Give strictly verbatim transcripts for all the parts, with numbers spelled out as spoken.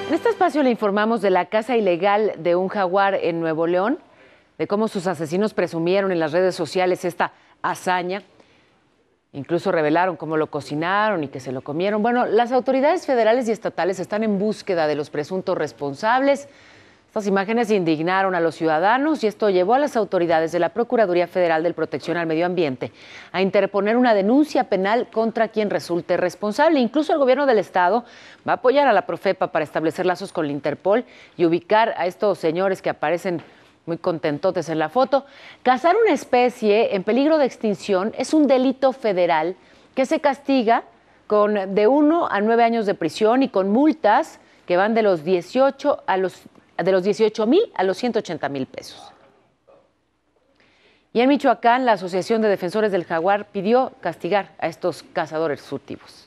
En este espacio le informamos de la caza ilegal de un jaguar en Nuevo León, de cómo sus asesinos presumieron en las redes sociales esta hazaña. Incluso revelaron cómo lo cocinaron y que se lo comieron. Bueno, las autoridades federales y estatales están en búsqueda de los presuntos responsables. Estas imágenes indignaron a los ciudadanos y esto llevó a las autoridades de la Procuraduría Federal de Protección al Medio Ambiente a interponer una denuncia penal contra quien resulte responsable. Incluso el gobierno del estado va a apoyar a la Profepa para establecer lazos con la Interpol y ubicar a estos señores que aparecen muy contentotes en la foto. Cazar una especie en peligro de extinción es un delito federal que se castiga con de uno a nueve años de prisión y con multas que van de los dieciocho a los de los dieciocho mil a los ciento ochenta mil pesos. Y en Michoacán, la Asociación de Defensores del Jaguar pidió castigar a estos cazadores furtivos.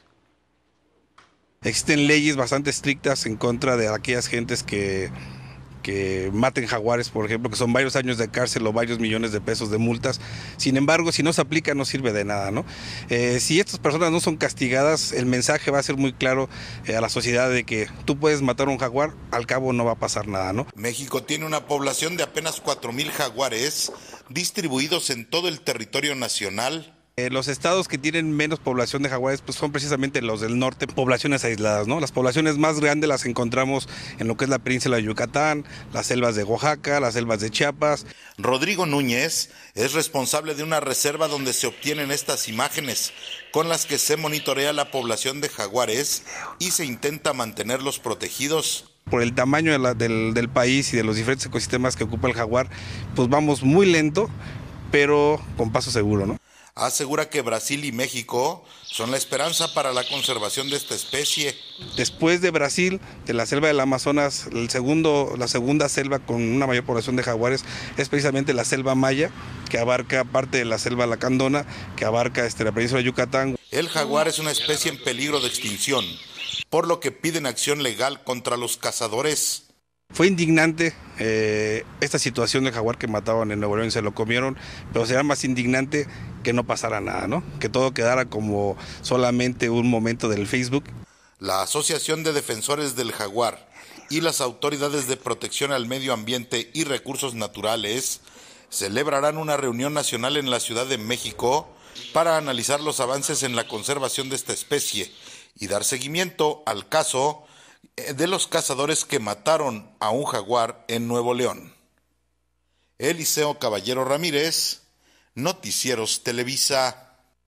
Existen leyes bastante estrictas en contra de aquellas gentes que, que maten jaguares, por ejemplo, que son varios años de cárcel o varios millones de pesos de multas. Sin embargo, si no se aplica, no sirve de nada, ¿no? Eh, si estas personas no son castigadas, el mensaje va a ser muy claro eh, a la sociedad de que tú puedes matar a un jaguar, al cabo no va a pasar nada, ¿no? México tiene una población de apenas cuatro mil jaguares distribuidos en todo el territorio nacional. Eh, los estados que tienen menos población de jaguares pues son precisamente los del norte, poblaciones aisladas, ¿no? Las poblaciones más grandes las encontramos en lo que es la península de Yucatán, las selvas de Oaxaca, las selvas de Chiapas. Rodrigo Núñez es responsable de una reserva donde se obtienen estas imágenes, con las que se monitorea la población de jaguares y se intenta mantenerlos protegidos. Por el tamaño de la, del, del país y de los diferentes ecosistemas que ocupa el jaguar, pues vamos muy lento, pero con paso seguro, ¿no? Asegura que Brasil y México son la esperanza para la conservación de esta especie. Después de Brasil, de la selva del Amazonas, el segundo, la segunda selva con una mayor población de jaguares es precisamente la selva maya, que abarca parte de la selva lacandona, que abarca este, la península de Yucatán. El jaguar es una especie en peligro de extinción, por lo que piden acción legal contra los cazadores. Fue indignante eh, esta situación del jaguar que mataban en Nuevo León y se lo comieron, pero será más indignante que no pasara nada, ¿no? Que todo quedara como solamente un momento del Facebook. La Asociación de Defensores del Jaguar y las autoridades de protección al medio ambiente y recursos naturales celebrarán una reunión nacional en la Ciudad de México para analizar los avances en la conservación de esta especie y dar seguimiento al caso de los cazadores que mataron a un jaguar en Nuevo León. Eliseo Caballero Ramírez, Noticieros Televisa.